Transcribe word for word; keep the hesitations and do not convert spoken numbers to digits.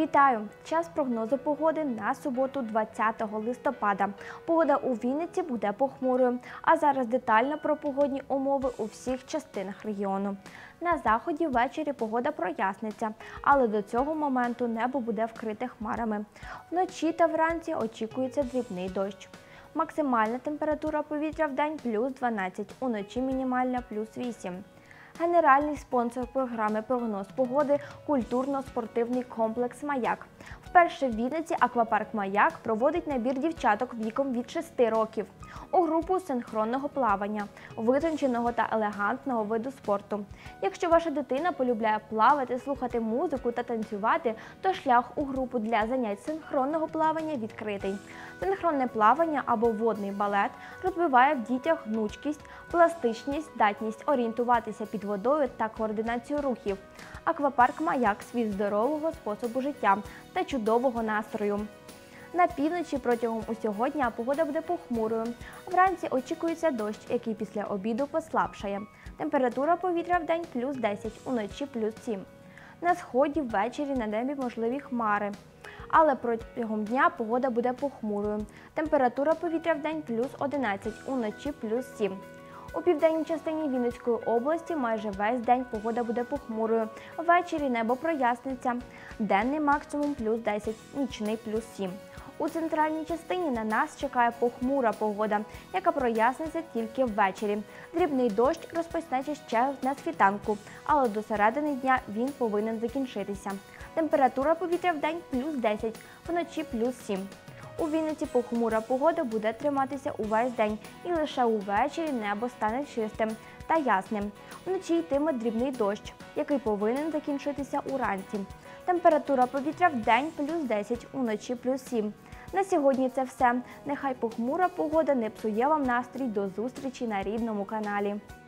Вітаю! Час прогнозу погоди на суботу, двадцятого листопада. Погода у Вінниці буде похмурою, а зараз детально про погодні умови у всіх частинах регіону. На заході ввечері погода проясниться, але до цього моменту небо буде вкрите хмарами. Вночі та вранці очікується дрібний дощ. Максимальна температура повітря в день – плюс дванадцять, уночі мінімальна – плюс вісім. Генеральний спонсор програми «Прогноз погоди» – культурно-спортивний комплекс «Маяк». Вперше в Вінниці аквапарк «Маяк» проводить набір дівчаток віком від шести років у групу синхронного плавання, витонченого та елегантного виду спорту. Якщо ваша дитина полюбляє плавати, слухати музику та танцювати, то шлях у групу для занять синхронного плавання відкритий. Синхронне плавання або водний балет розвиває в дітях гнучкість, пластичність, здатність орієнтуватися під водою та координацію рухів. Аквапарк «Маяк» – світ здорового способу життя та чудового настрою. На півночі протягом усього дня погода буде похмурою. Вранці очікується дощ, який після обіду послабшає. Температура повітря в день – плюс десять, уночі – плюс сім. На сході ввечері на небі можливі хмари. Але протягом дня погода буде похмурою. Температура повітря в день – плюс одинадцять, уночі – плюс сім. У південній частині Вінницької області майже весь день погода буде похмурою. Ввечері небо проясниться. Денний максимум – плюс десять, нічний – плюс сім. У центральній частині на нас чекає похмура погода, яка проясниться тільки ввечері. Дрібний дощ розпочнеться ще на світанку, але до середини дня він повинен закінчитися. Температура повітря в день – плюс десять, вночі – плюс сім. У Вінниці похмура погода буде триматися увесь день, і лише увечері небо стане чистим та ясним. Вночі йтиме дрібний дощ, який повинен закінчитися уранці. Температура повітря в день – плюс десять, уночі – плюс сім. На сьогодні це все. Нехай похмура погода не псує вам настрій. До зустрічі на рідному каналі.